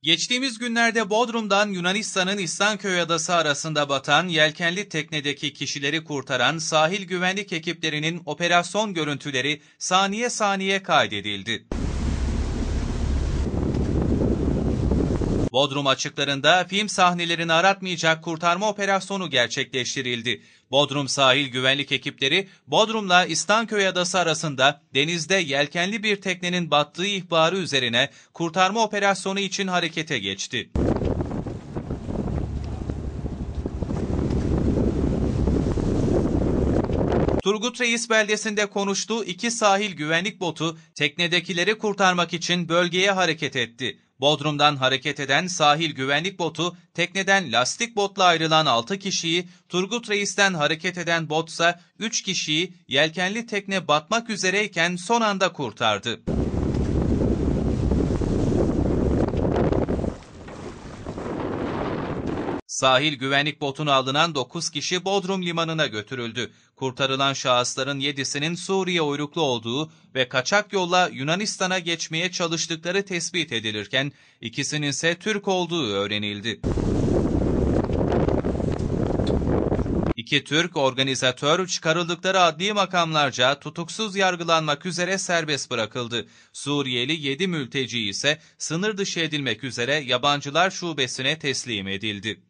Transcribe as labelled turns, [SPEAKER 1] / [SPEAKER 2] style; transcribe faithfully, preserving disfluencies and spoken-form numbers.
[SPEAKER 1] Geçtiğimiz günlerde Bodrum'dan Yunanistan'ın İstanköy Adası arasında batan yelkenli teknedeki kişileri kurtaran sahil güvenlik ekiplerinin operasyon görüntüleri saniye saniye kaydedildi. Bodrum açıklarında film sahnelerini aratmayacak kurtarma operasyonu gerçekleştirildi. Bodrum sahil güvenlik ekipleri Bodrum'la İstanköy Adası arasında denizde yelkenli bir teknenin battığı ihbarı üzerine kurtarma operasyonu için harekete geçti. Turgut Reis beldesinde konuştuğu iki sahil güvenlik botu teknedekileri kurtarmak için bölgeye hareket etti. Bodrum'dan hareket eden sahil güvenlik botu tekneden lastik botla ayrılan altı kişiyi, Turgut Reis'ten hareket eden botsa üç kişiyi yelkenli tekne batmak üzereyken son anda kurtardı. Sahil güvenlik botuna alınan dokuz kişi Bodrum limanına götürüldü. Kurtarılan şahısların yedisinin Suriye uyruklu olduğu ve kaçak yolla Yunanistan'a geçmeye çalıştıkları tespit edilirken ikisinin ise Türk olduğu öğrenildi. İki Türk organizatör çıkarıldıkları adli makamlarca tutuksuz yargılanmak üzere serbest bırakıldı. Suriyeli yedi mülteci ise sınır dışı edilmek üzere Yabancılar Şubesi'ne teslim edildi.